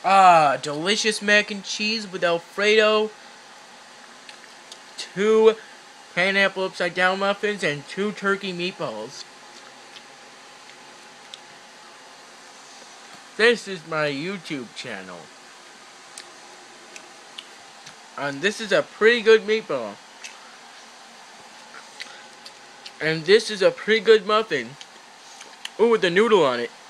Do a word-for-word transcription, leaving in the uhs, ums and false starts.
Ah, delicious mac and cheese with Alfredo, two pineapple upside down muffins, and two turkey meatballs. This is my YouTube channel. And this is a pretty good meatball. And this is a pretty good muffin. Ooh, with the noodle on it.